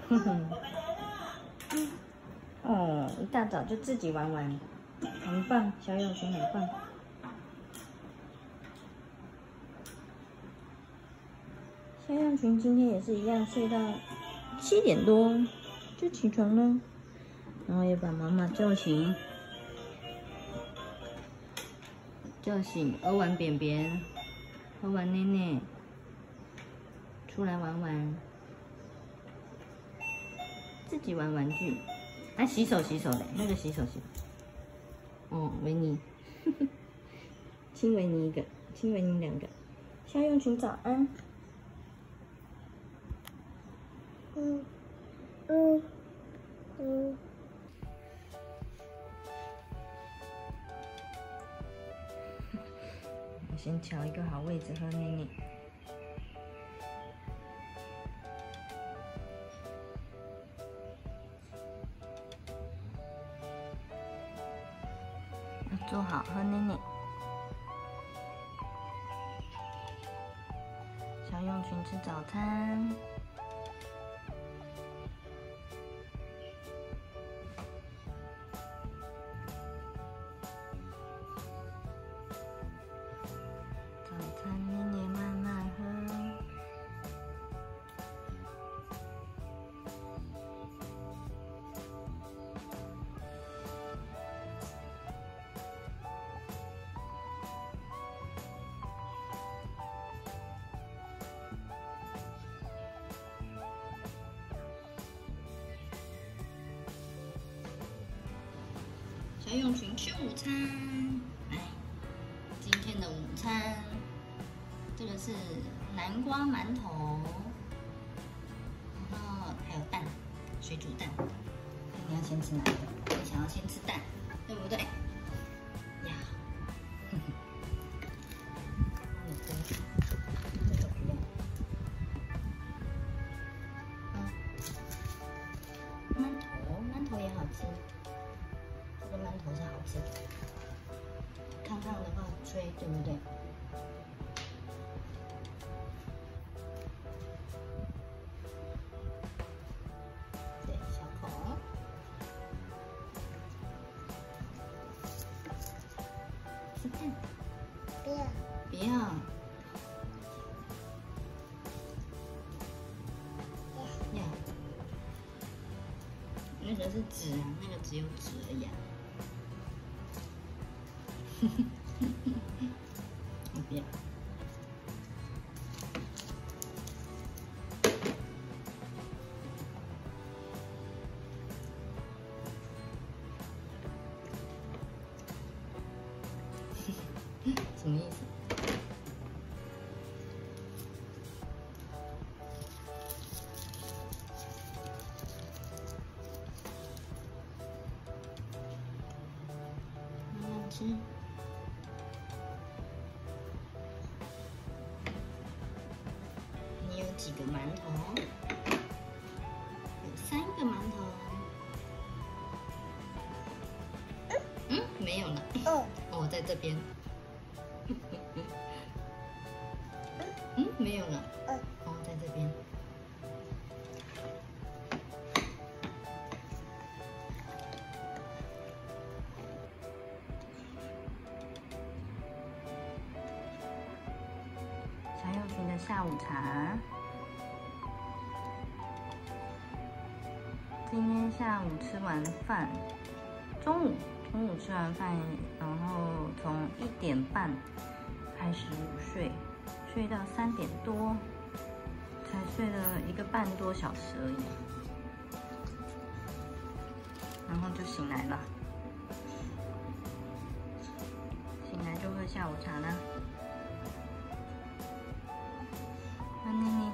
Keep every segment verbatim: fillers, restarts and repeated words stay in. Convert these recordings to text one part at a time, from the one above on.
哼哼。哦，一大早就自己玩玩，很棒，小永群很棒。小永群今天也是一样，睡到七点多就起床了，然后也把妈妈叫醒，叫醒，喝完便便，喝完奶奶，出来玩玩，自己玩玩具。还、啊、洗手洗手嘞，那个洗手洗手。哦，维尼，亲维尼一个，亲维尼两个。小永群早安。嗯嗯嗯。我先调一个好位置喝奶奶。坐好，喝奶奶。小永群吃早餐。早餐奶奶慢慢喝。小永群吃午餐，来，今天的午餐，这个是南瓜馒头，然后还有蛋，水煮蛋。你要先吃哪一个？你想要先吃蛋，对不对？呀，哼哼，这个不用。嗯，馒头，馒头也好吃。这个馒头是好吃的，烫烫的话吹，对不对？对，小口。吃蛋。不要。不要。呀。那个是纸啊，那个只有纸而已啊。我不要。什么意思？慢慢吃。你有几个馒头？有三个馒头。嗯，没有了。哦，哦，在这边。嗯，没有了。哦，在这边。小永群的下午茶。今天下午吃完饭，中午中午吃完饭，然后从一点半开始午睡，睡到三点多，才睡了一个半多小时而已，然后就醒来了，醒来就喝下午茶啦。喝奶奶。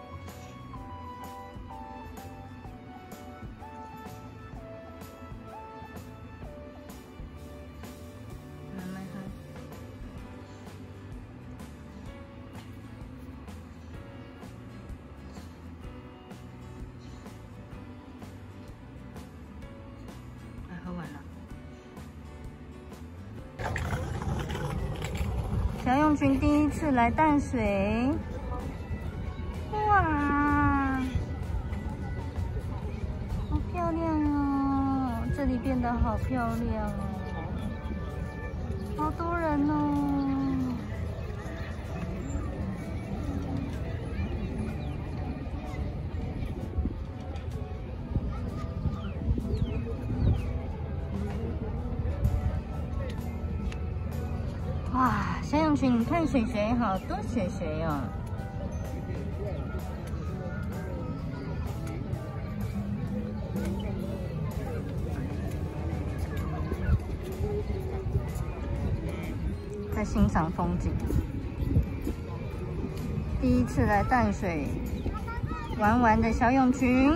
慢慢喝。快喝完了。小永群第一次来淡水。哇！ 亮哦！这里变得好漂亮哦，好多人哦。哇，小羊群，你看水水，好多水水哦。在欣赏风景，第一次来淡水玩玩的小泳群。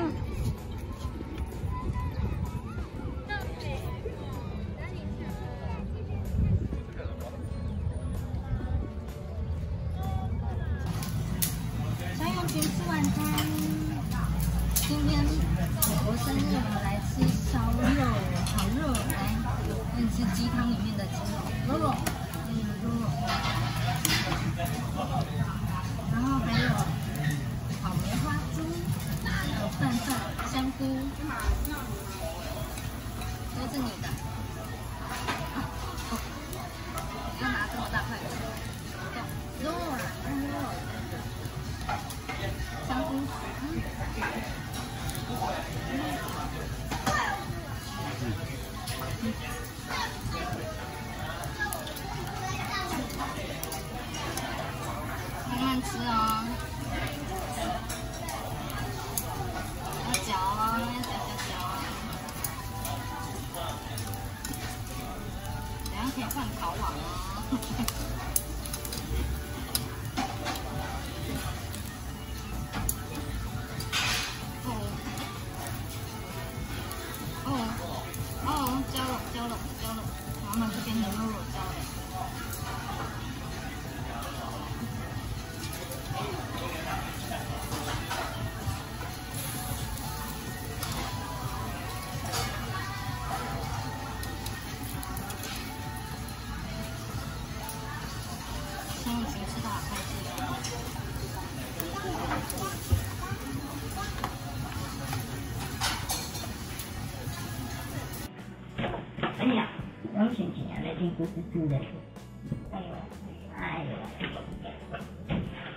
小泳群吃晚餐，今天我生日，我来吃烧肉，好热！来，我们吃鸡汤里面的鸡肉，肉肉。然后还有草莓花猪，还有饭饭、香菇，都是你的。要拿这么大块的肉啊，肉，香菇，嗯。慢慢吃哦，要嚼哦，要嚼嚼嚼哦。等下可以换烤网哦。哦哦哦，焦了焦了焦了，妈妈这边的肉肉焦了。小泳群吃的好开心哦！哎呀，小泳群竟然来进故事书的，哎呦哎呦！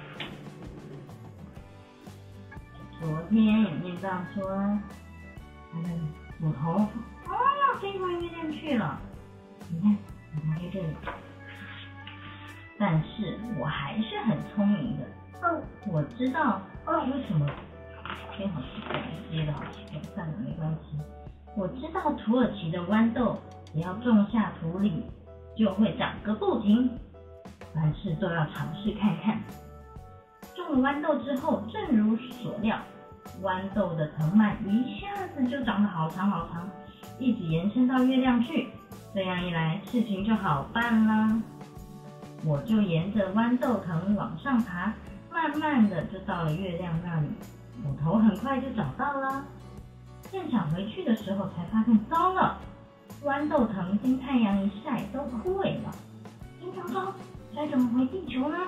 昨天有念到说，他的骨头哦飞回月亮去了，你看，你看在这里。但是我还是很聪明的，哦，我知道哦为什么天好奇怪，接的好奇怪，算了没关系。我知道土耳其的豌豆只要种下土里就会长个不停，凡事都要尝试看看。种了豌豆之后，正如所料，豌豆的藤蔓一下子就长得好长好长，一直延伸到月亮去。这样一来，事情就好办啦。我就沿着豌豆藤往上爬，慢慢的就到了月亮那里。我头很快就找到了，正想回去的时候，才发现糟了，豌豆藤经太阳一晒都枯萎了。真糟糕，该怎么回地球呢？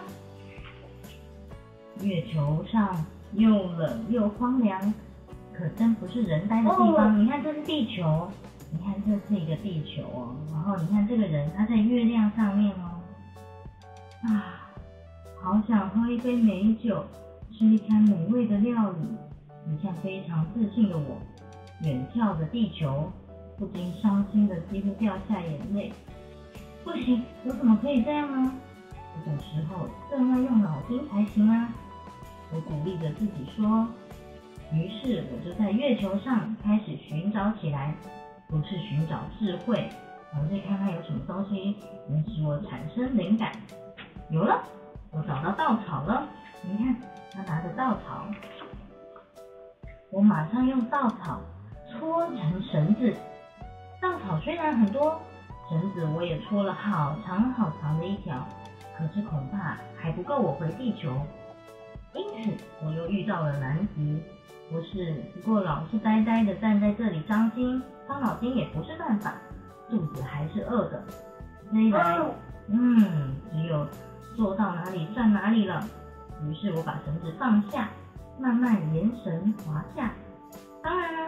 月球上又冷又荒凉，可真不是人待的地方。哦、你看，这是地球，你看这是一个地球哦。然后你看这个人，他在月亮上面哦。啊，好想喝一杯美酒，吃一餐美味的料理。你像非常自信的我，远眺着地球，不禁伤心的几乎掉下眼泪。不行，我怎么可以这样呢？这种时候更要用脑筋才行啊！我鼓励着自己说。于是我就在月球上开始寻找起来，不是寻找智慧，而是看看有什么东西能使我产生灵感。有了，我找到稻草了。你看，他拿着稻草，我马上用稻草搓成绳子。稻草虽然很多，绳子我也搓了好长好长的一条，可是恐怕还不够我回地球。因此，我又遇到了难题。不是，不过老是呆呆的站在这里伤心，伤脑筋也不是办法，肚子还是饿的。这一来，嗯，只有做到哪里算哪里了。于是我把绳子放下，慢慢沿绳滑下。当然啦，绳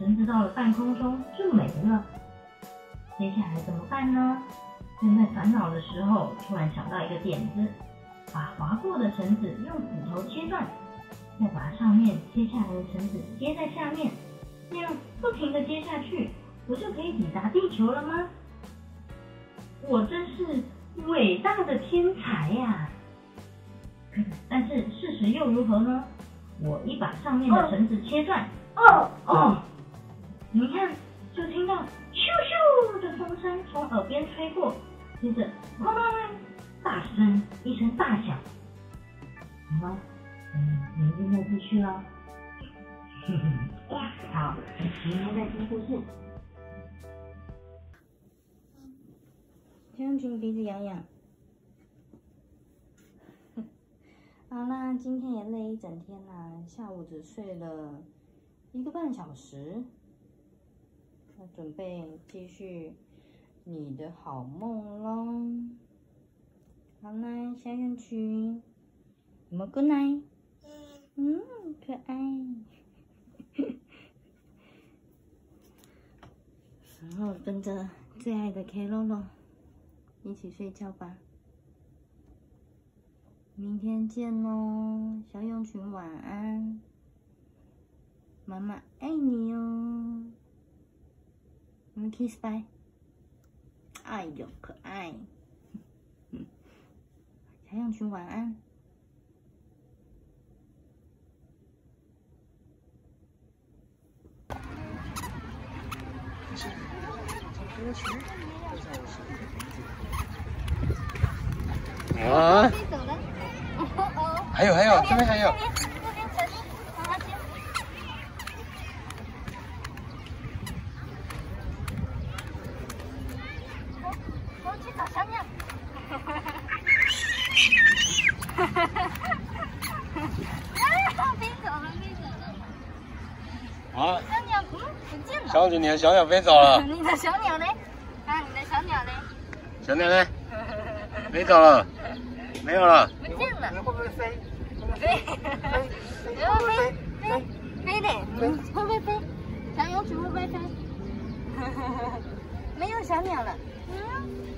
绳子到了半空中就没了。接下来怎么办呢？正在烦恼的时候，突然想到一个点子，把划过的绳子用斧头切断，再把上面切下来的绳子接在下面，这样不停地接下去，不就可以抵达地球了吗？我真是伟大的天才呀！但是事实又如何呢？我一把上面的绳子切断，哦哦，你看，就听到咻咻的风声从耳边吹过，接着哐啷大声一声大响。好吗？嗯，明天再继续咯。好，明天再听故事。 小羊群鼻子痒痒。好啦，今天也累一整天啦，下午只睡了一个半小时，要准备继续你的好梦咯。好啦，小羊群，有没有 good night？ 嗯，可爱。然后跟着最爱的 K 洛洛一起睡觉吧。明天见喽，小羊群晚安，妈妈爱你哦。我们 kiss bye。哎呦，可爱。小羊群晚安。 啊！ 飞走了。哦， 还有还有，这边还有。 这边陈丽，妈妈接。我我去找小鸟。哈哈哈哈哈哈！飞走了，飞走了。 啊！ 小鸟嗯不见了。 小姐，你的小鸟飞走了。 你的小鸟呢？啊，你的小鸟呢？ 小鸟呢？飞走了，没有了。 不见了。 会不会飞？ 飞，飞，飞，飞，飞的，嗯，会不会飞？小羊群会不会飞？没有小鸟了。嗯。